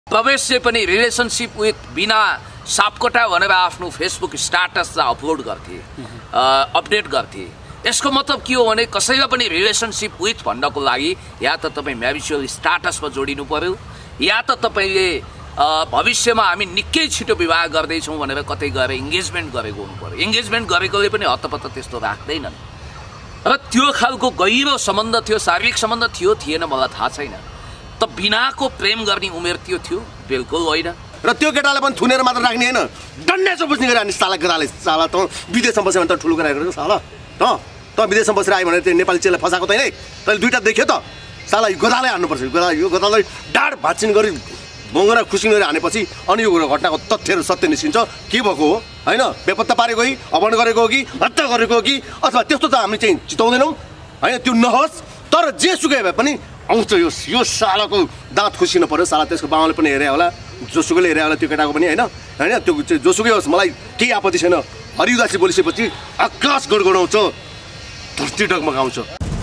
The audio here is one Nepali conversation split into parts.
प्रवेश चाहिँ पनि रिलेसनशिप विथ बिना सापकोटा भनेर आफ्नो फेसबुक स्ट्याटस अपलोड गर्थे, अपडेट गर्थे। यसको मतलब के हो भने कसैलाई पनि रिलेसनशिप विथ भन्नको लागि या त तपाईँ म्यारिटल स्ट्याटसमा जोडिनु पर्यो, या त तपाईँले भविष्यमा हामी निकै छिटो विवाह गर्दैछौँ भनेर कतै गएर इङ्गेजमेन्ट गरेको हुनु पर्यो। इङ्गेजमेन्ट गरेकोले पनि हत्तपत्त त्यस्तो राख्दैनन्। र त्यो खालको गहिरो सम्बन्ध थियो, शारीरिक सम्बन्ध थियो थिएन मलाई थाहा छैन। त बिनाको प्रेम गर्ने उमेर त्यो थियो? बिल्कुल होइन। र त्यो केटाले पनि थुनेर मात्र राख्ने होइन, डन्डे चुप्ने गरे अनि साला केटाले साला त विदेशमा बस्यो भने त ठुलो गराएको साला त विदेशमा बसेर आयो भने त्यो नेपाली चेला फसाएको तैँले तैँले दुईवटा देख्यो त साला यो गदालै हान्नुपर्छ। यो गदालाई डाँड भाँचिन गरी बङ्गरा खुसी गरी हानेपछि अनि यो घटनाको तथ्यहरू सत्य निस्किन्छ के भएको हो होइन। बेपत्ता पारेको कि अपहरण गरेको हो कि हत्या गरेको हो कि अथवा त्यस्तो त हामी चाहिँ चिताउँदैनौँ होइन। त्यो नहोस्, तर जेसुकै भए पनि आउँछ यो सालाको दाँत खुसिनु पर्यो। साला त्यसको बाबाले पनि हेरे होला, जोसुकैले हेरे होला त्यो केटाको पनि होइन होइन। त्यो जोसुकै होस्, मलाई केही आपत्ति छैन। हरिउदासी बोलिसकेपछि आकाश गडगडाउँछ, धरती डगमगाउँछ।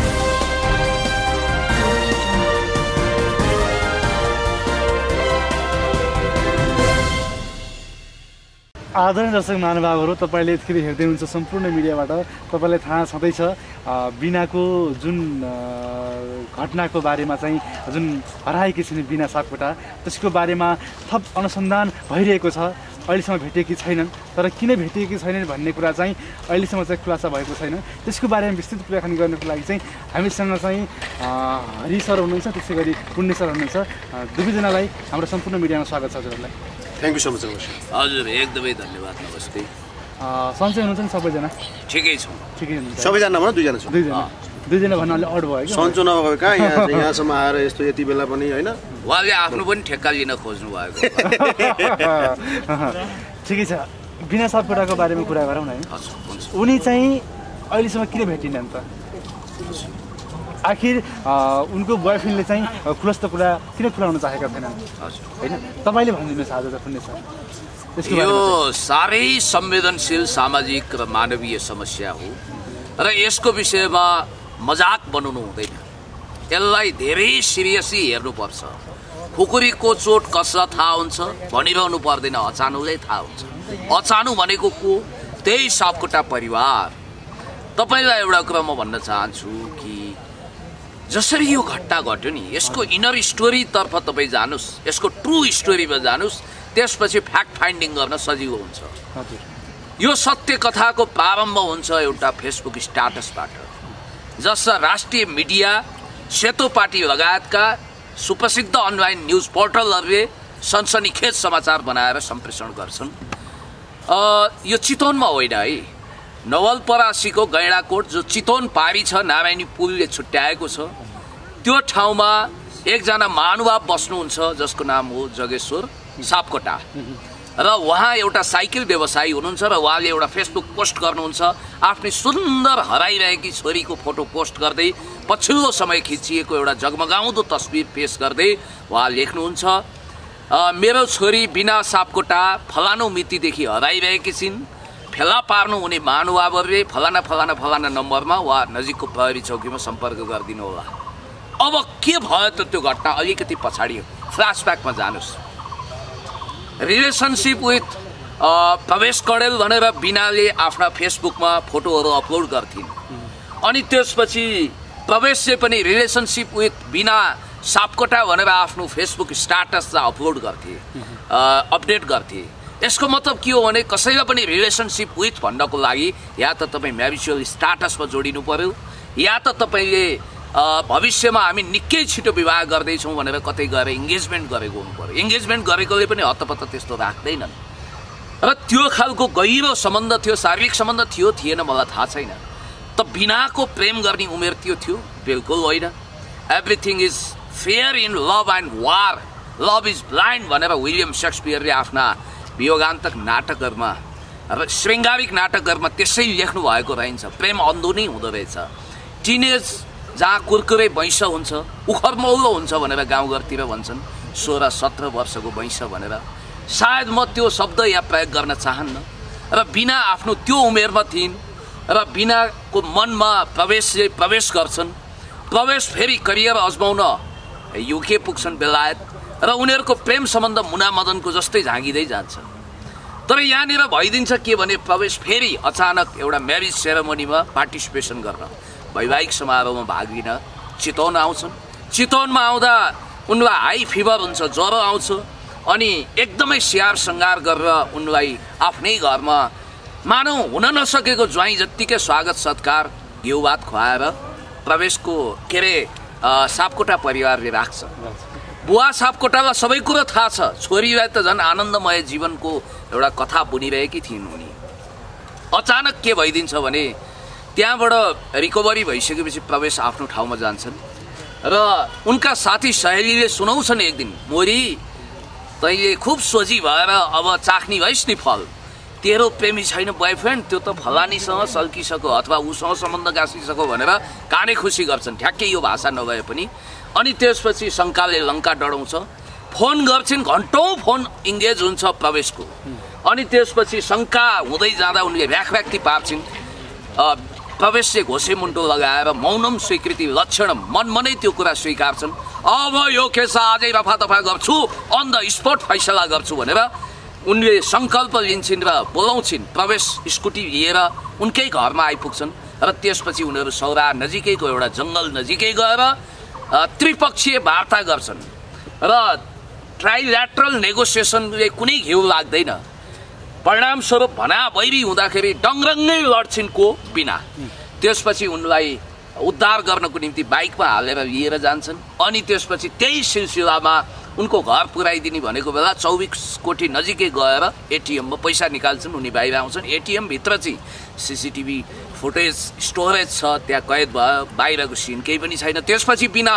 आदरणीय दर्शक महानुभावहरू, तपाईँले यतिखेर हेर्दै हुनुहुन्छ सम्पूर्ण मिडियाबाट। तपाईँलाई थाहा छँदैछ बिनाको जुन घटनाको बारेमा चाहिँ जुन हराएकी छिन् बिना सापकोटा, त्यसको बारेमा थप अनुसन्धान भइरहेको छ। अहिलेसम्म भेटिएकी छैनन्, तर किन भेटिएकी छैनन् भन्ने कुरा चाहिँ अहिलेसम्म चाहिँ खुलासा भएको छैन। त्यसको बारेमा विस्तृत कुराकानी गर्नको लागि चाहिँ हामीसँग चाहिँ हरि सर हुनुहुन्छ, त्यसै गरी पुण्य सर हुनुहुन्छ। दुवैजनालाई हाम्रो सम्पूर्ण मिडियामा स्वागत छ। हजुरहरूलाई थ्याङ्क यू सो मच। हजुर एकदमै धन्यवाद, नमस्ते। सन्चै हुनुहुन्छ नि सबैजना? ठिकै छौँ। ठिकै हुनुहुन्छ? सबैजना भनौँ, दुईजना छौँ। दुईजना भन्नु अलिक अड भयो कि सन्चो नभएको कहाँ यहाँसम्म आएर यस्तो यति बेला पनि होइन। उहाँले आफ्नो पनि ठेक्का लिन खोज्नु भएको। ठिकै छ। बिना सापकोटाको बारेमा कुरा गरौँ न है। उनी चाहिँ अहिलेसम्म किन भेटिनन् त? आखिर उनको बोयफ्रेन्डले चाहिँ खुलस्त कुरा किन खुलाउन चाहेका थिएनन् होइन? तपाईँले भनिदिनुहोस् आज त पुण्य सर। यो साह्रै संवेदनशील सामाजिक र मानवीय समस्या हो र यसको विषयमा मजाक बनाउनु हुँदैन। यसलाई धेरै सिरियसली हेर्नुपर्छ। खुकुरीको चोट कसलाई थाहा हुन्छ भनिरहनु पर्दैन, अचानोले थाहा हुन्छ। अचानो भनेको को? त्यही सापकोटा परिवार। तपाईँलाई एउटा कुरा म भन्न चाहन्छु कि जसरी यो घटना घट्यो नि, यसको इनर स्टोरीतर्फ तपाईँ जानुहोस्, यसको ट्रु स्टोरीमा जानुहोस्, त्यसपछि फ्याक्ट फाइन्डिङ गर्न सजिलो हुन्छ। यो सत्य कथाको प्रारम्भ हुन्छ एउटा फेसबुक स्ट्याटसबाट, जसमा राष्ट्रिय मिडिया, सेतो पार्टी लगायतका सुप्रसिद्ध अनलाइन न्युज पोर्टलहरूले सनसनीखेज समाचार बनाएर सम्प्रेषण गर्छन्। यो चितवनमा होइन है, नवलपरासीको गैँडाकोट जो चितवन पारी छ, नारायणी पुलले छुट्याएको छ, त्यो ठाउँमा एकजना महानुभाव बस्नुहुन्छ जसको नाम हो जगेश्वर सापकोटा। र उहाँ एउटा साइकल व्यवसायी हुनुहुन्छ र उहाँले एउटा फेसबुक पोस्ट गर्नुहुन्छ। आफ्नै सुन्दर हराइरहेकी छोरीको फोटो पोस्ट गर्दै पछिल्लो समय खिचिएको एउटा जगमगाउँदो तस्बिर पेश गर्दै उहाँ लेख्नुहुन्छ, मेरो छोरी बिना सापकोटा फलानु मितिदेखि हराइरहेकी छिन्। फेला पार्नु हुने महानुभावहरूले फलाना फलाना फलाना नम्बरमा वा नजिकको प्रहरी चौकीमा सम्पर्क गरिदिनु होला। अब के भयो त त्यो घटना? अलिकति पछाडि फ्ल्यासब्याकमा जानुहोस्। रिलेसनशिप विथ प्रवेश कडेल भनेर बिनाले आफ्ना फेसबुकमा फोटोहरू अपलोड गर्थिन्। अनि त्यसपछि प्रवेशले पनि रिलेसनशिप विथ बिना सापकोटा भनेर आफ्नो फेसबुक स्ट्याटस अपलोड गर्थे, अपडेट गर्थे। यसको मतलब के हो भने कसैलाई पनि रिलेसनशिप विथ भन्नको लागि या त तपाईँ म्यारिटल स्ट्याटसमा जोडिनु पर्यो, या त तपाईँले भविष्यमा हामी निकै छिटो विवाह गर्दैछौँ भनेर कतै गएर इङ्गेजमेन्ट गरेको हुनु पर्यो। इङ्गेजमेन्ट गरेकोले पनि हत्तपत्त त्यस्तो राख्दैनन्। र त्यो खालको गहिरो सम्बन्ध थियो, शारीरिक सम्बन्ध थियो थिएन मलाई थाहा छैन। त बिनाको प्रेम गर्ने उमेर त्यो थियो? बिल्कुल होइन। Everything is fair in love and war, love is blind भनेर विलियम सेक्सपियरले आफ्ना वियोगान्तक नाटकहरूमा र श्रृङ्गारिक नाटकहरूमा त्यसै लेख्नु भएको रहन्छ। प्रेम अन्धो नै हुँदो रहेछ। टिनेज जहाँ कुरकुरे वैंश हुन्छ, उखरमौलो हुन्छ भनेर गाउँघरतिर भन्छन्, 16-17 वर्षको वैंश भनेर। सायद म त्यो शब्द यहाँ प्रयोग गर्न चाहन्न। र बिना आफ्नो त्यो उमेरमा थिइन् र बिनाको मनमा प्रवेश गर्छन्। प्रवेश फेरि करियर अजमाउन युके पुग्छन्, बेलायत। र उनीहरूको प्रेम सम्बन्ध मुना मदनको जस्तै झाँगिँदै जान्छ। तर यहाँनिर भइदिन्छ के भने प्रवेश फेरि अचानक एउटा म्यारिज सेरेमोनीमा पार्टिसिपेसन गर्न, वैवाहिक समारोहमा भाग लिन चितवन आउँछन्। चितवनमा आउँदा उनलाई हाई फिभर हुन्छ, ज्वरो आउँछ अनि एकदमै स्याहार सङ्घार गरेर उनलाई आफ्नै घरमा मानौ हुन नसकेको ज्वाइँ जत्तिकै स्वागत सत्कार घिउ भात खुवाएर प्रवेशको के अरे सापकोटा परिवारले राख्छ। बुवा सापकोटालाई सबै कुरो थाहा छ, छोरीलाई त झन् आनन्दमय जीवनको एउटा कथा बुनिरहेकी थिइन् उनी। अचानक के भइदिन्छ भने त्यहाँबाट रिकभरी भइसकेपछि प्रवेश आफ्नो ठाउँमा जान्छन् र उनका साथी सहेलीले सुनाउँछन् एक दिन, मोरी तैँले खुब सोझी भएर अब चाख्ने भइस् नि फल, तेरो प्रेमी छैन बोयफ्रेन्ड, त्यो त फलानीसँग सल्किसक्यो अथवा उसँग सम्बन्ध गाँसिसक्यो भनेर काने खुसी गर्छन्, ठ्याक्कै यो भाषा नभए पनि। अनि त्यसपछि शङ्काले लङ्का डढाउँछ, फोन गर्छिन्, घन्टौँ फोन इङ्गेज हुन्छ प्रवेशको। अनि त्यसपछि शङ्का हुँदै जाँदा उनले व्याखव्याक्ति पार्छिन्। प्रवेशले घोसे मुन्टो लगाएर मौनम स्वीकृति लक्षण मनमनै त्यो कुरा स्वीकार्छन्। अब यो केस आजै रफा दफा गर्छु, अन द स्पट फैसला गर्छु भनेर उनले सङ्कल्प लिन्छन् र बोलाउँछिन्। प्रवेश स्कुटी लिएर उनकै घरमा आइपुग्छन् र त्यसपछि उनीहरू सौरा नजिकैको एउटा जङ्गल नजिकै गएर त्रिपक्षीय वार्ता गर्छन् र ट्राइल्याटरल नेगोसिएसनले कुनै घिउ लाग्दैन। परिणामस्वरूप भना बैरी हुँदाखेरि डङरङ्गै लड्छिन् को बिना। त्यसपछि उनलाई उद्धार गर्नको निम्ति बाइकमा हालेर लिएर जान्छन्। अनि त्यसपछि त्यही सिलसिलामा उनको घर पुर्याइदिने भनेको बेला 24 कोटी नजिकै गएर एटिएममा पैसा निकाल्छन्, उनी बाहिर आउँछन्। एटिएम भित्र चाहिँ सिसिटिभी फुटेज स्टोरेज छ, त्यहाँ कैद भयो, बाहिरको सिन केही पनि छैन। त्यसपछि बिना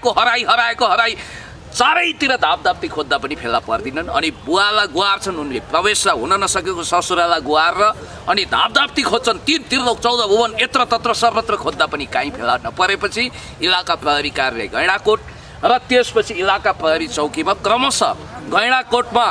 हराई चारैतिर धापधाप्ती खोज्दा पनि फेला पर्दिनन्। अनि बुवालाई गुहार्छन् उनले, प्रवेशलाई हुन नसकेको ससुरालाई गुहारेर अनि धापधाप्ती खोज्छन्, 3 त्रिलोक 14 भुवन यत्र तत्र सर्वत्र खोज्दा पनि काहीँ फेला नपरेपछि इलाका प्रहरी कार्यालय गैँडाकोट र त्यसपछि इलाका प्रहरी चौकीमा क्रमशः गैँडाकोटमा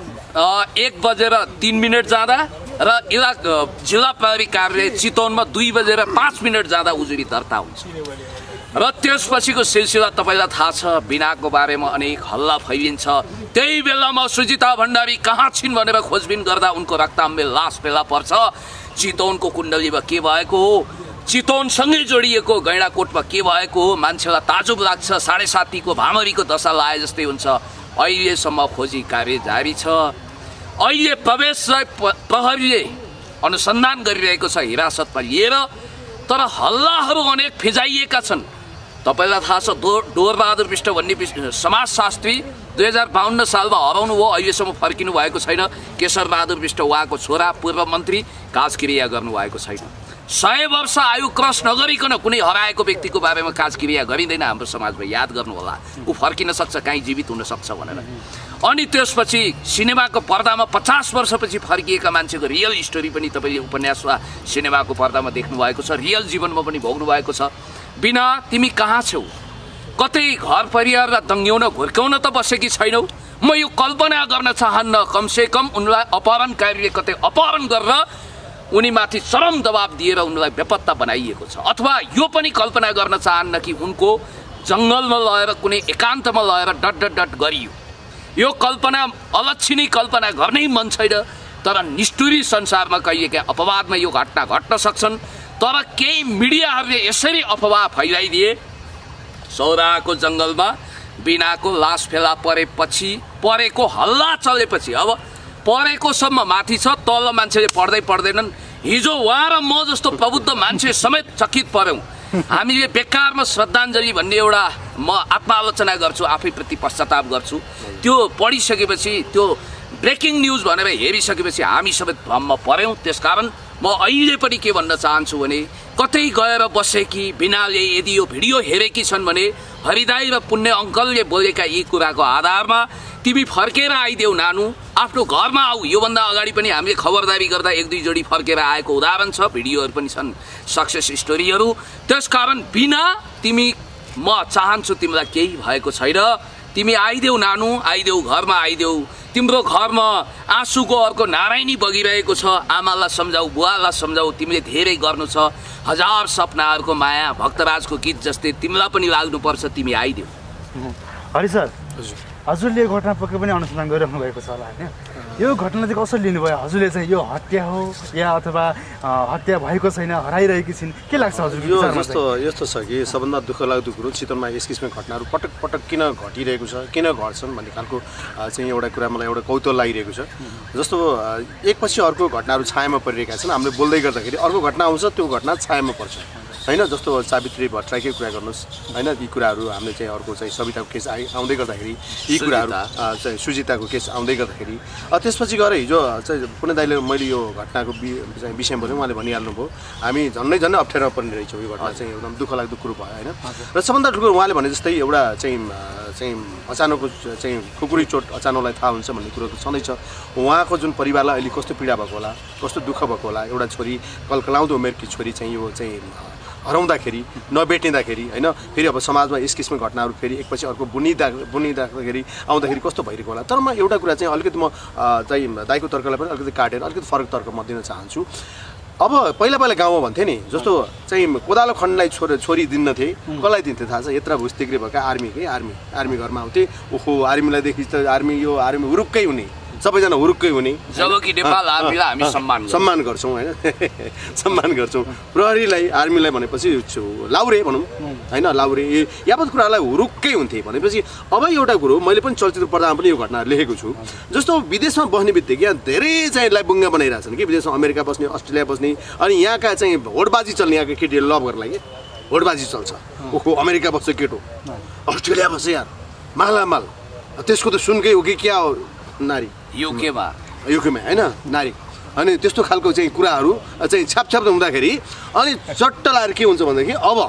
1:03 जाँदा र जिल्ला प्रहरी कार्यालय चितवनमा 2:05 जाँदा उजुरी दर्ता हुन्छ। र त्यसपछिको सिलसिला तपाईँलाई थाहा छ, बिनाको बारेमा अनेक हल्ला फैलिन्छ। त्यही बेलामा सुजिता भण्डारी कहाँ छिन् भनेर खोजबिन गर्दा उनको रक्ताम्बे लास फेला पर्छ। चितवनको कुण्डलीमा के भएको हो, चितवनसँगै जोडिएको गैँडाकोटमा के भएको हो, मान्छेलाई ताजुब लाग्छ। 7:30को भामरीको दशा लाए जस्तै हुन्छ। अहिलेसम्म खोजी कार्य जारी छ। अहिले प्रवेशलाई प्रहरीले अनुसन्धान गरिरहेको छ हिरासतमा लिएर, तर हल्लाहरू अनेक फिजाइएका छन्। तपाईँलाई थाहा छ, डोरबहादुर विष्ट भन्ने समाजशास्त्री 2052 सालमा हराउनु भयो, अहिलेसम्म फर्किनु भएको छैन। केशरबहादुर विष्ट उहाँको छोरा पूर्व मन्त्री काजक्रिया गर्नुभएको छैन। 100 वर्ष आयु क्रस नगरिकन कुनै हराएको व्यक्तिको बारेमा काजक्रिया गरिँदैन हाम्रो समाजमा, याद गर्नु होला। ऊ फर्किन सक्छ, काहीँ जीवित हुन सक्छ भनेर। अनि त्यसपछि सिनेमाको पर्दामा 50 वर्षपछि फर्किएका मान्छेको रियल स्टोरी पनि तपाईँले उपन्यास वा सिनेमाको पर्दामा देख्नु भएको छ, रियल जीवनमा पनि भोग्नु भएको छ। बिना तिमी कहाँ छौ, कतै घर परिवारलाई दङ्ग्याउन घुर्क्याउन त बसेकी छैनौ। म यो कल्पना गर्न चाहन्न, कमसेकम उनलाई अपहरणकारीले कतै अपहरण गरेर उनीमाथि चरम दबाब दिएर उनलाई बेपत्ता बनाइएको छ। अथवा यो पनि कल्पना गर्न चाहन्न कि उनको जङ्गलमा लगेर कुनै एकान्तमा लगेर डट गरियो। यो कल्पना अलक्षिणी कल्पना गर्नै मन छैन, तर निष्ठुरी संसारमा कहिलेकाहीँ अपवादमा यो घटना घट्न सक्छन्। तर केही मिडियाहरूले यसरी अफवाह फैलाइदिए, सौराको जङ्गलमा बिनाको लास फेला परेको हल्ला चलेपछि, अब परेकोसम्म माथि छ, तल मान्छेले पर्दैनन्। हिजो उहाँ र म जस्तो प्रबुद्ध मान्छे समेत चकित पर्यौँ। हामीले बेकारमा श्रद्धाञ्जली भन्ने एउटा म आत्मालोचना गर्छु, आफैप्रति पश्चाताप गर्छु। त्यो पढिसकेपछि, त्यो ब्रेकिङ न्युज भनेर हेरिसकेपछि हामी सबै भ्रममा पर्यौँ। त्यसकारण म अहिले पनि के भन्न चाहन्छु भने, कतै गएर बसेकी बिनाले यदि यो भिडियो हेरेकी छन् भने हरिदाई र पुण्य अङ्कलले बोलेका यी कुराको आधारमा तिमी फर्केर आइदेऊ नानु, आफ्नो घरमा आऊ। योभन्दा अगाडि पनि हामीले खबरदारी गर्दा 1-2 जोडी फर्केर आएको उदाहरण छ, भिडियोहरू पनि छन्, सक्सेस स्टोरीहरू। त्यसकारण बिना तिमी, म चाहन्छु तिमीलाई केही भएको छैन, तिमी आइदेऊ नानु, आइदेऊ घरमा आइदेऊ। तिम्रो घरमा आँसुको अर्को नारायणी बगिरहेको छ। आमालाई सम्झाऊ, बुवालाई सम्झाऊ, तिमीले धेरै गर्नु छ। 1000 सपनाहरूको माया, भक्तराजको गीत जस्तै तिमीलाई पनि लाग्नुपर्छ, तिमी आइदेऊ। हरि सर, हजुरले यो घटना पक्कै पनि अनुसन्धान गरिराख्नु भएको छ होला होइन यो घटना चाहिँ कसरी लिनुभयो हजुरले चाहिँ यो हत्या हो या अथवा हत्या भएको छैन हराइरहेकी छिन् के लाग्छ हजुरको यो विचारमा यस्तो छ कि सबभन्दा दुःखलाग्दो कुरो चितवनमा यस किसिमका घटनाहरू पटक पटक किन घटिरहेको छ किन घट्छन् भन्ने खालको चाहिँ एउटा कुरा मलाई एउटा कौतूहल लागिरहेको छ जस्तो एकपछि अर्को घटनाहरू छायामा परिरहेका छन् हामीले बोल्दै गर्दाखेरि अर्को घटना आउँछ त्यो घटना छायामा पर्छ होइन जस्तो सावित्री भट्टराईकै कुरा गर्नुहोस् होइन यी कुराहरू हामीले चाहिँ अर्को चाहिँ सविताको केस आउँदै गर्दाखेरि यी कुराहरू चाहिँ सुजिताको केस आउँदै गर्दाखेरि त्यसपछि गएर हिजो चाहिँ पुनः दाइले मैले यो घटनाको विषयमा पनि उहाँले भनिहाल्नुभयो हामी झन्डै अप्ठ्यारोमा पर्ने रहेछौँ यो घटना चाहिँ एकदम दुःखलाग्दो कुरो भयो होइन र सबभन्दा ठुलो उहाँले भने जस्तै एउटा चाहिँ अचानक चाहिँ खुकुरी चोट अचानकलाई थाहा हुन्छ भन्ने कुरो छँदैछ उहाँको जुन परिवारलाई अहिले कस्तो पीडा भएको होला कस्तो दुःख भएको होला एउटा छोरी कलकलाउँदो उमेरकी छोरी चाहिँ यो चाहिँ हराउँदाखेरि नभेटिँदाखेरि होइन फेरि अब समाजमा यस किसिमको घटनाहरू फेरि एकपछि अर्को बुनिँदाखेरि आउँदाखेरि कस्तो भइरहेको होला तर म एउटा कुरा चाहिँ अलिकति म चाहिँ दाइको तर्कलाई पनि अलिकति काटेर अलिकति फरक तर्क म दिन चाहन्छु अब पहिला गाउँमा भन्थे नि जस्तो चाहिँ कोदालो खण्डलाई छोरी दिन्नथे कसलाई दिन्थे थाहा छ यत्र भुस्तिग्री भएका आर्मी घरमा आउँथे ओहो आर्मीलाई देखि त आर्मी हुरुक्कै हुने सबैजना हुरुक्कै हुने जबकि नेपाल आर्मीलाई हामी सम्मान गर्छौँ होइन सम्मान गर्छौँ प्रहरीलाई आर्मीलाई भनेपछि लाउरे भनौँ होइन लाउरे यावत कुरालाई हुरुक्कै हुन्थे भनेपछि अब एउटा कुरो मैले पनि चलचित्र पढ्दा पनि यो घटनाहरू लेखेको छु जस्तो विदेशमा बस्ने बित्तिकै धेरै चाहिँ बुङ्गा बनाइरहेछन् कि विदेशमा अमेरिका बस्ने अस्ट्रेलिया बस्ने अनि यहाँका चाहिँ होडबाजी चल्ने यहाँका केटीहरू लभ गर्न लागि होडबाजी चल्छ ओहो अमेरिका बस्छ केटो अस्ट्रेलिया बस्छ यार मालामाल त्यसको त सुनकै हो कि क्या हो नारी युकेमा होइन नारी अनि त्यस्तो खालको चाहिँ कुराहरू चाहिँ छापछाप हुँदाखेरि अनि चट्ट लाएर के हुन्छ भनेदेखि अब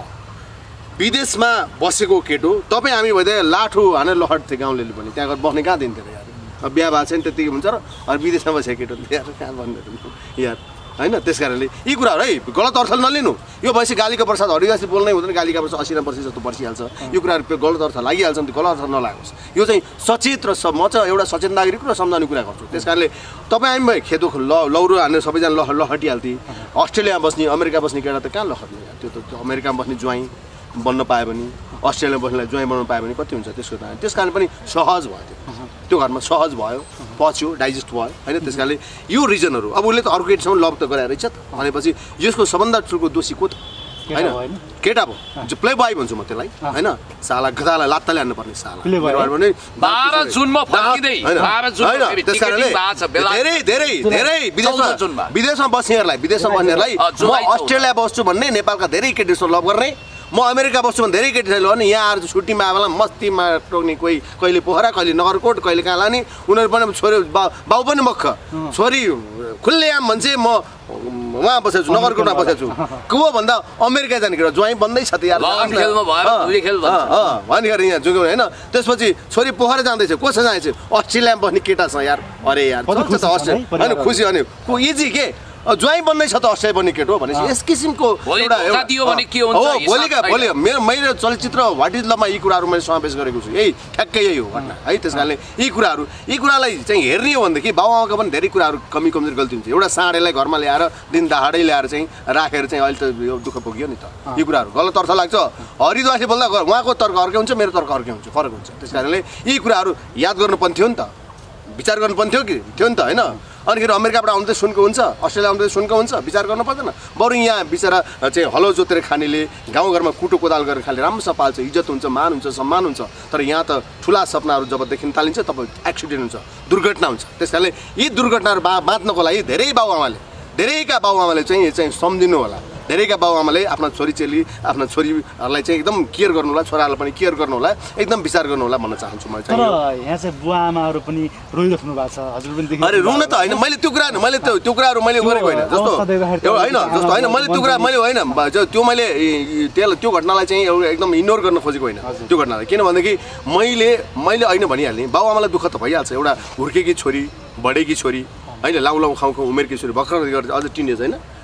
विदेशमा बसेको केटो तपाईँ हामी भइदिए लाठो हानेर लहट्थे गाउँले पनि त्यहाँ गएर बस्ने कहाँ दिन्थ्यो यार अब बिहा भएको छ नि त्यतिकै हुन्छ र अनि विदेशमा बसेको केटो यार कहाँ भन्नु यार होइन त्यस कारणले यी कुराहरू है गलत अर्थ नलिनु यो भएपछि गालीको प्रसाद हरिदासले बोल्नै हुँदैन गालीका वर्ष 80-90% जस्तो पर्सिहाल्छ यो कुराहरू गलत अर्थ लागिहाल्छ नि गलत अर्थ नलागोस् यो चाहिँ सचेत र म चाहिँ एउटा सचेत नागरिक र सम्झाउने कुरा गर्छु त्यस कारणले तपाईँ हामी खेदो लौरो हानेर सबैजना लहटिहाल्थे अस्ट्रेलियामा बस्ने अमेरिका बस्ने केटा त कहाँ लहट्ने त्यो त अमेरिकामा बस्ने ज्वाइँ बन्न पायो भने अस्ट्रेलियामा बस्नेलाई ज्वाइँ बनाउनु पायो भने कति हुन्छ त्यस कारण पनि सहज भयो त्यो घरमा सहज भयो पच्यो डाइजेस्ट भयो होइन त्यस कारणले यो रिजनहरू अब उसले त अर्को केटीसँग लभ त गराएर रहेछ भनेपछि यसको सबभन्दा ठुलो दोषी को त होइन केटा भयो प्ले बोय भन्छु म त्यसलाई होइन साला गदालाई लात्ताले हान्नुपर्ने साला 12 जुनमा फर्किँदै 12 जुनमा त्यस कारणले धेरै विदेशमा बस्नेहरूलाई म अस्ट्रेलिया बस्छु भन्ने नेपालका धेरै केटीसँग लभ गर्ने म अमेरिका बस्छु भने धेरै केटी छैन यहाँ आएर छुट्टीमा आएर मस्तीमा टोक्ने कोही कहिले पोखरा कहिले नगरकोट कहिले कहाँ लाने उनीहरू पनि छोरी बाउ पनि मख छोरी खुल्लेआम भन्छ म उहाँ बसेको छु नगरकोटमा बसेको छु को भन्दा अमेरिका जाने केटा ज्वाइँ बन्दै छ त यार भनिखेर यहाँ जुग्यो होइन त्यसपछि छोरी पोखरा जाँदैछ कसो जाँदैछ अस्ट्रेलियामा बस्ने केटासँग यार अरे यार होइन खुसी अनि इजी के ज्वाइँ बन्नै छ त अस्ट्रेलिया बन्ने केटो भनेपछि यस किसिमको भोलि मैले चलचित्र वाट इज लभमा यी कुराहरू मैले समावेश गरेको छु यही ठ्याक्कै यही हो घटना है त्यस कारणले यी कुरालाई चाहिँ हेर्ने हो भनेदेखि बाबुआमाको पनि धेरै कुराहरू कमजोरी गल्ती हुन्छ एउटा साँडेलाई घरमा ल्याएर दिन दहाडै ल्याएर चाहिँ राखेर चाहिँ अहिले त यो दुःख पुग्यो नि त यी कुराहरू गलत अर्थ लाग्छ हरिद्वारले बोल्दा उहाँको तर्क अर्कै हुन्छ मेरो तर्क अर्कै हुन्छ फरक हुन्छ त्यस कारणले यी कुराहरू याद गर्नुपर्ने थियो नि त विचार गर्नुपर्ने थियो नि त होइन अनिखेरि अमेरिकाबाट आउँदै सुनको हुन्छ अस्ट्रेलिया आउँदै सुनको हुन्छ विचार गर्नु पर्दैन बरु यहाँ बिचरा चाहिँ हलो जोतेर खानेले गाउँघरमा कुटो कोदाल गरेर खाने राम्रोसँग पाल्छ इज्जत हुन्छ मान हुन्छ सम्मान हुन्छ तर यहाँ त ठुला सपनाहरू जब देखिन थालिन्छ तब एक्सिडेन्ट हुन्छ दुर्घटना हुन्छ त्यस कारणले यी दुर्घटनाहरू बाँच्नको लागि धेरैका बाबुआमाले चाहिँ सम्झिनु होला धेरैका बाबुआमाले आफ्ना आफ्ना छोरीहरूलाई चाहिँ एकदम केयर गर्नु होला छोराहरूलाई पनि केयर गर्नु होला एकदम विचार गर्नु होला भन्न चाहन्छु मैले तर यहाँ चाहिँ बुवा आमाहरू पनि रोइराख्नु भएको छ हजुर पनि देख्नु अरे रुन त होइन मैले त्यो कुराहरू मैले गरेको होइन जस्तो होइन मैले त्यो कुरा मैले होइन त्यो मैले त्यो घटनालाई चाहिँ एकदम इग्नोर गर्न खोजेको होइन त्यो घटनालाई किन भनेदेखि मैले होइन भनिहाल्ने बाबुआमालाई दुःख त भइहाल्छ एउटा हुर्केकी छोरी बढेकी छोरी होइन लाउ खाउको उमेरकी छोरी भर्खर गर्छ अझ टिनेज होइन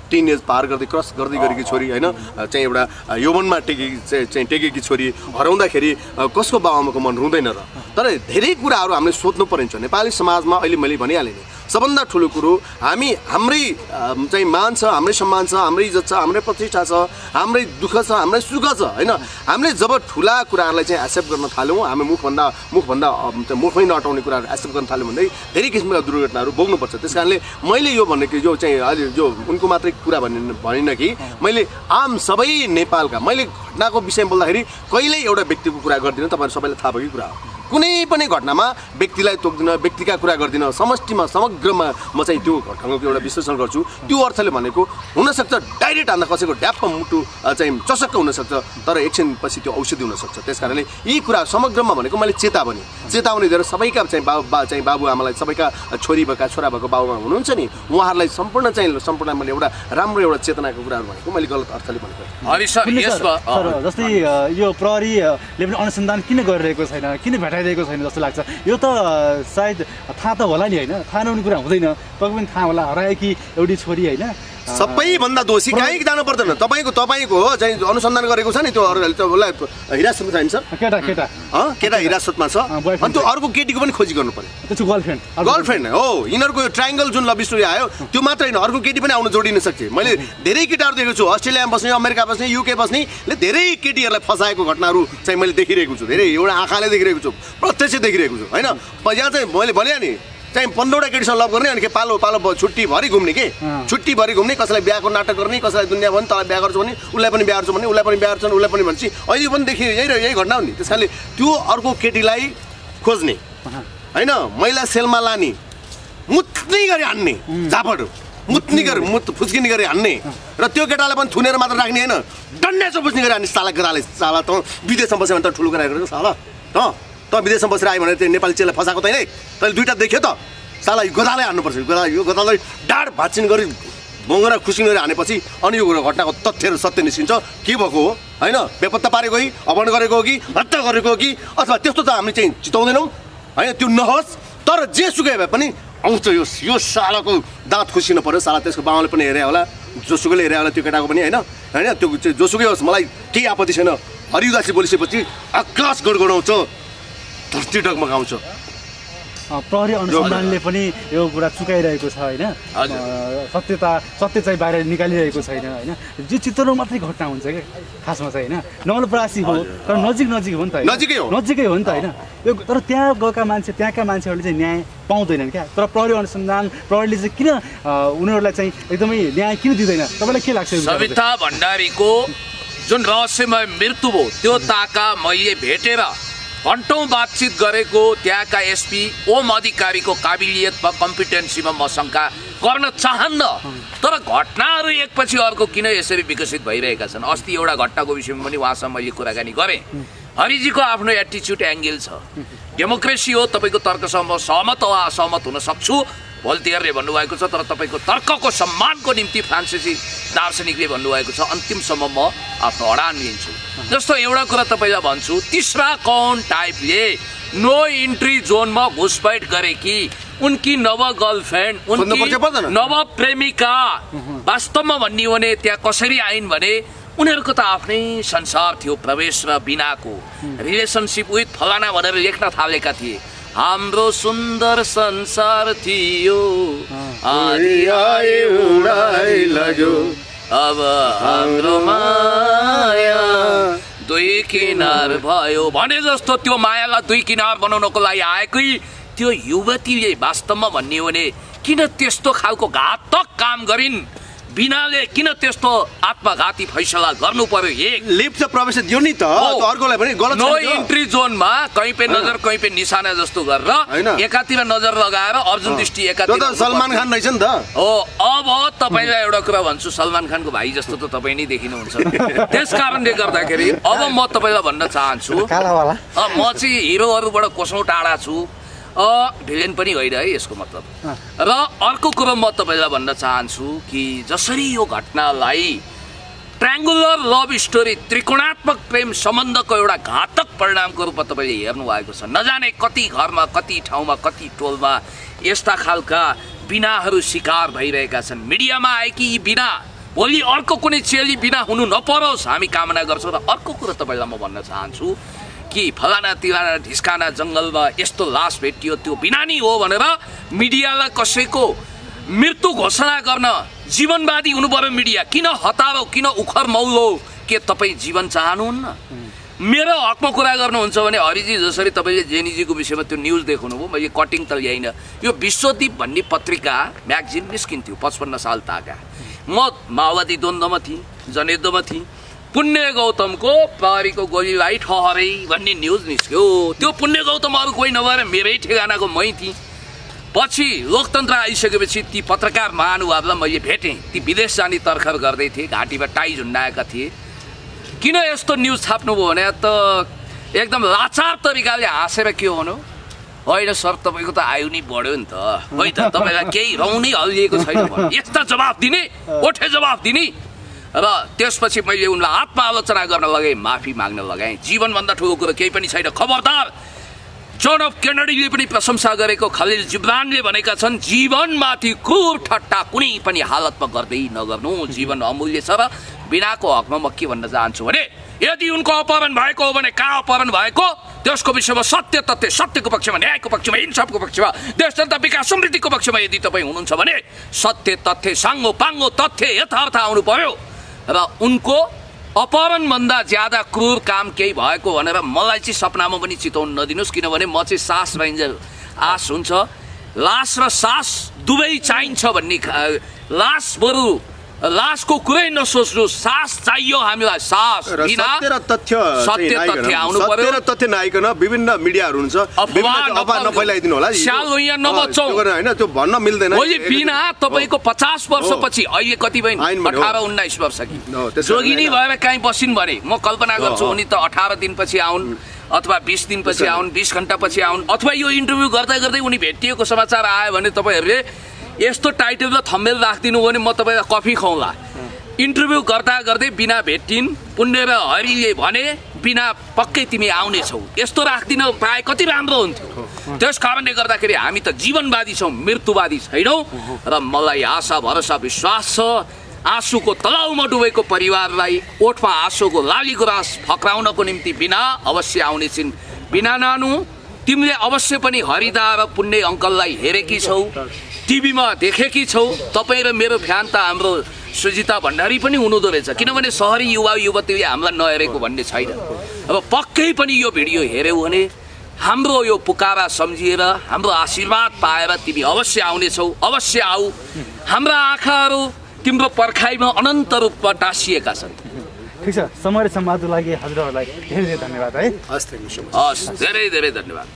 टिनेज पार गर्दै क्रस गर्दै गरेकी छोरी होइन चाहिँ एउटा यौवनमा टेकेकी छोरी हराउँदाखेरि कसको बाबुआमाको मन रुँदैन र तर धेरै कुराहरू हामीले सोध्नु पर्ने नेपाली समाजमा अहिले मैले भनिहालेँ नि सबभन्दा ठुलो कुरो हाम्रै चाहिँ मान छ हाम्रै सम्मान छ हाम्रै इज्जत छ हाम्रै प्रतिष्ठा छ हाम्रै दुःख छ हाम्रै सुख छ होइन हामीले जब ठुला कुराहरूलाई चाहिँ एक्सेप्ट गर्न थाल्यौँ हामी मुखभन्दा मुखमै नअटाउने कुराहरू एक्सेप्ट गर्न थाल्यौँ भन्दै धेरै किसिमका दुर्घटनाहरू भोग्नुपर्छ त्यस कारणले मैले यो भनेको यो चाहिँ अहिले जो उनको मात्रै कुरा भनिनँ कि मैले आम सबै नेपालका मैले घटनाको विषयमा बोल्दाखेरि कहिल्यै एउटा व्यक्तिको कुरा गर्दिनँ तपाईँहरू सबैलाई थाहा भएकै कुरा हो कुनै पनि घटनामा व्यक्तिलाई तोक्दिनँ व्यक्तिका कुरा गर्दिनँ समष्टिमा समग्रमा म चाहिँ त्यो घटनाको एउटा विश्लेषण गर्छु त्यो अर्थले भनेको हुनसक्छ डाइरेक्ट हान्दा कसैको ड्याप्प मुटु चाहिँ चसक्क हुनसक्छ तर एकछिनपछि त्यो औषधि हुनसक्छ त्यस कारणले यी कुरा समग्रमा भनेको मैले चेतावनी दिएर सबैका चाहिँ बाबुआमालाई सबैका छोरी भएका छोरा भएको बाबुआमा हुनुहुन्छ नि उहाँहरूलाई सम्पूर्ण मैले एउटा राम्रो एउटा चेतनाको कुराहरू भनेको मैले गलत अर्थले भनेको जस्तै यो प्रहरीले पनि अनुसन्धान किन गरिरहेको छैन किन भेटाइदिएको छैन जस्तो लाग्छ यो त सायद थाहा त होला नि होइन थाहा नहुने कुरा हुँदैन तपाईँ पनि थाहा होला हराएकी एउटी छोरी होइन सबैभन्दा दोषी कहीँ जानु पर्दैन तपाईँको चाहिँ अनुसन्धान गरेको छ नि त्यो उसलाई हिरासतमा चाहिन्छ केटा हिरासतमा छ अनि त्यो अर्को केटीको पनि खोजी गर्नु पर्यो गर्लफ्रेन्ड हो यिनीहरूको यो ट्रायङ्गल जुन लभ स्टोरी आयो त्यो मात्र होइन अर्को केटी पनि आउन जोडिन सक्छ मैले धेरै केटाहरू देखेको छु अस्ट्रेलियामा बस्ने अमेरिका बस्ने युके बस्नेले धेरै केटीहरूलाई फसाएको घटनाहरू चाहिँ मैले देखिरहेको छु धेरै एउटा आँखाले देखिरहेको छु प्रत्यक्ष देखिरहेको छु होइन यहाँ चाहिँ मैले भने नि चाहिँ 15वटा केटीसँग लभ गर्ने अनि के पालो छुट्टीभरि घुम्ने के छुट्टीभरि घुम्ने कसैलाई बिहाको नाटक गर्ने कसैलाई दुनियाँ भने तँलाई बिहा गर्छु भने उसलाई पनि बिहा गर्छु भने उसलाई पनि बिहा गर्छन् उसलाई पनि भन्छ अहिले पनि देखियो यही घटना हो नि त्यस कारणले त्यो अर्को केटीलाई खोज्ने होइन महिला सेलमा लाने मुत्नी गरी हान्ने झापड मुत्नी गरी फुस्किने गरी हान्ने र त्यो केटालाई पनि थुनेर मात्र राख्ने होइन डन्डा चुपुस्ने गरी हान्ने साला त विदेशमा बस्यो भने त ठुलो गराएको साला त विदेशमा बसेर आयो भने त्यो नेपाली चेलाई फसाएको तैँले दुईवटा देख्यो त साला यो गदालाई हान्नुपर्छ यो गदालाई डाँड भाँचिन गरी बङ्गरा खुसिन गरी हानेपछि अनि यो घटनाको तथ्यहरू सत्य निस्किन्छ के भएको हो होइन बेपत्ता पारेको कि अपहरण गरेको हो कि हत्या गरेको हो कि अथवा त्यस्तो त हामी चाहिँ चिताउँदैनौँ होइन त्यो नहोस् तर जेसुकै भए पनि आउँछ यो सालाको दाँत खुसिनु पर्यो साला त्यसको बाबाले पनि हेरे होला जोसुकैले हेरे होला त्यो केटाको पनि होइन त्यो जोसुकै होस् मलाई केही आपत्ति छैन हरिउदासी बोलिसकेपछि आकाश गडगडाउँछ धरती डगमगाउँछ प्रहरी अनुसन्धानले पनि यो कुरा चुकाइरहेको छ होइन सत्य चाहिँ बाहिर निकालिरहेको छैन होइन जो चित्तरमा मात्रै घटना हुन्छ क्या खासमा चाहिँ होइन नवलपरासी हो तर नजिक हो नि त नजिकै हो नि त होइन यो तर त्यहाँ गएका त्यहाँका मान्छेहरूले चाहिँ न्याय पाउँदैनन् क्या तर प्रहरी अनुसन्धान प्रहरीले चाहिँ किन उनीहरूलाई चाहिँ एकदमै न्याय किन दिँदैन तपाईँलाई के लाग्छ सविता भण्डारीको जुन रहस्यमय मृत्यु भयो त्यो ताका मैले भेटेर घन्टौँ बातचित गरेको त्यहाँका एसपी ओम अधिकारीको काबिलियत वा कम्पिटेन्सीमा म शङ्का गर्न चाहन्न तर घटनाहरू एकपछि अर्को किन यसरी विकसित भइरहेका छन् अस्ति एउटा घटनाको विषयमा पनि उहाँसँग मैले कुराकानी गरेँ हरिजीको आफ्नो एटिच्युड एङ्गल छ डेमोक्रेसी हो तपाईँको तर्कसँग म सहमत वा असहमत हुन सक्छु भोल्टियरले भन्नुभएको छ तर तपाईँको तर्कको सम्मानको निम्ति फ्रान्सिसी दार्शनिकले भन्नुभएको छ अन्तिमसम्म म आफ्नो अडान लिन्छु जस्तो एउटा कुरा तपाईँलाई भन्छु तीसरा कौन टाइपले नो इन्ट्री जोनमा घुसपैठ गरेकी उनकी नव गर्लफ्रेन्ड उनकी नव प्रेमिका वास्तवमा भन्ने हो भने त्यहाँ कसरी आइन् भने उनीहरूको त आफ्नै संसार थियो प्रवेश र बिनाको रिलेसनसिप विथ फलाना भनेर लेख्न थालेका थिए हाम्रो सुन्दर संसार थियो अब हाम्रो माया दुई किनार भयो भने जस्तो त्यो मायालाई दुई किनार बनाउनको लागि आएकै त्यो युवतीले वास्तवमा भन्ने हो भने किन त्यस्तो खालको घातक काम गरिन् बिनाले किन त्यस्तो आत्मघाती फैसला गर्नु पर्यो एक लिफ्ट प्रवेश दियो नि त अर्कोलाई पनि गलत नो इन्ट्री जोनमा कहीँ पे नजर कहीँ पे निशाना जस्तो गरेर एकातिर नजर लगाएर अर्जुन दृष्टि एकातिर त सलमान खान रहेछ नि त हो अब तपाईलाई एउटा कुरा भन्छु सलमान खानको भाइ जस्तो त तपाईँ नै देखिनुहुन्छ त्यस कारणले गर्दाखेरि अब म तपाईलाई भन्न चाहन्छु म चाहिँ हिरोहरूबाट कसौँ टाढा छु भिलेन पनि होइन है यसको मतलब र अर्को कुरो म तपाईँलाई भन्न चाहन्छु कि जसरी यो घटनालाई ट्रायङ्गुलर लभ स्टोरी त्रिकोणात्मक प्रेम सम्बन्धको एउटा घातक परिणामको रूपमा तपाईँले हेर्नु भएको छ नजाने कति घरमा कति ठाउँमा कति टोलमा यस्ता खालका बिनाहरू शिकार भइरहेका छन् मिडियामा आएकी यी बिना भोलि अर्को कुनै चेली बिना हुनु नपरोस् हामी कामना गर्छौँ। र अर्को कुरो तपाईँलाई म भन्न चाहन्छु कि फलाना तिलाना ढिस्काना जङ्गलमा यस्तो लास भेटियो त्यो बिना नि हो भनेर मिडियालाई कसैको मृत्यु घोषणा गर्न जीवनवादी हुनु पर्यो मिडिया। किन हतारो, किन उखर मौलो? के तपाईँ जीवन चाहनुहुन्न? मेरो हकमा कुरा गर्नुहुन्छ भने हरिजी जसरी तपाईँले जेनीजीको विषयमा त्यो न्युज देखाउनुभयो, मैले कटिङ त ल्याइनँ। यो विश्वदीप भन्ने पत्रिका म्यागजिन निस्किन्थ्यो 55 साल ताका। म माओवादी द्वन्द्वमा थिएँ, जनयुद्धमा थिएँ। पुण्य गौतमको प्रहरीको गोलीलाई ठहरै भन्ने न्युज निस्क्यो। त्यो पुण्य गौतम अरू कोही नभएर मेरै ठेगानाको मै थिएँ। पछि लोकतन्त्र आइसकेपछि ती पत्रकार महानुभावलाई मैले भेटेँ। ती विदेश जाने तर्खर गर्दै थिए, घाँटीमा टाई झुन्डाएका थिए। किन यस्तो न्युज छाप्नुभयो भने त एकदम लाचार तरिकाले हाँसेर के हो भनौँ, होइन सर तपाईँको त आयु नै बढ्यो नि त, है त तपाईँलाई केही रौनै हल्लिएको छैन, यस्ता जवाफ दिने, ओठे जवाफ दिने। र त्यसपछि मैले उनलाई आत्मालोचना गर्न लगाएँ, माफी माग्न लगाएँ। जीवनभन्दा ठुलो कुरो केही पनि छैन। खबरदार, जोन एफ केनेडीले पनि प्रशंसा गरेको खलिल जिब्रानले भनेका छन् जीवनमाथि क्रूर ठट्टा कुनै पनि हालतमा गर्दै नगर्नु, जीवन अमूल्य छ। र बिनाको हकमा म के भन्न चाहन्छु भने यदि उनको अपहरण भएको हो भने कहाँ अपहरण भएको त्यसको विषयमा सत्य तथ्य, सत्यको पक्षमा, न्यायको पक्षमा, इन्साफको पक्षमा, देश जनता विकास समृद्धिको पक्षमा यदि तपाईँ हुनुहुन्छ भने सत्य तथ्य, साङ्गो पाङ्गो तथ्य यथार्थ आउनु पर्यो। र उनको अपहरणभन्दा ज्यादा क्रूर काम केही भएको भनेर मलाई चाहिँ सपनामा पनि चिताउनु नदिनुहोस्। किनभने म चाहिँ सास रहन्छ, आस हुन्छ। लास र सास दुवै चाहिन्छ भन्ने, लास बरु लासको कुरै नसोच्नु, सास चाहियो हामीलाई। सास बिना सत्य तथ्य आउनु पर्यो। सत्य र तथ्य नआइकन विभिन्न मिडियाहरू हुन्छ, अफवाह नफैलाइदिनु होला। स्याल यहाँ नबचाउ हैन, त्यो भन्न मिल्दैन। भोलि बिना तपाईँको 50 वर्षपछि, अहिले कति भयो, 18-19 वर्ष कि जोगिनी भएर कहीँ बसिन् भने म कल्पना गर्छु उनी त 18 दिनपछि आउन् अथवा 20 दिनपछि आउन्, 20 घण्टापछि आउन्, अथवा यो इन्टरभ्यू गर्दै गर्दै उनी भेटिएको समाचार आयो भने तपाईँहरूले यस्तो टाइटल र थम्बनेल राखिदिनु भने म तपाईँलाई कफी खुवाउँला। इन्टरभ्यू गर्दा गर्दै बिना भेटिन्, पुण्य र हरिले भने बिना पक्कै तिमी आउनेछौ, यस्तो राख्दिन पाए कति राम्रो हुन्थ्यो। त्यस कारणले गर्दाखेरि हामी त जीवनवादी छौँ, मृत्युवादी छैनौँ। र मलाई आशा भरोसा विश्वास छ आँसुको तलाउमा डुबेको परिवारलाई ओठमा आँसुको लाली गुराँस फक्राउनको निम्ति बिना अवश्य आउनेछिन्। बिना नानु, तिमीले अवश्य पनि हरिदा र पुण्य अङ्कललाई हेरेकी छौ, टिभीमा देखेकी छौ। तपाईँ र मेरो फ्यान त हाम्रो सुजिता भण्डारी पनि हुनुहुँदो रहेछ। किनभने सहरी युवा युवतीले हामीलाई नहेरेको भन्ने छैन। अब पक्कै पनि यो भिडियो हेऱ्यौ भने हाम्रो यो पुकारा सम्झिएर हाम्रो आशीर्वाद पाएर तिमी अवश्य आउनेछौ। अवश्य आऊ। हाम्रा आँखाहरू तिम्रो पर्खाइमा अनन्त रूपमा टाँसिएका छन्। ठिक छ, समय र सम्वादको लागि हजुरहरूलाई धेरै धेरै धन्यवाद है। हस्, धेरै धेरै धन्यवाद।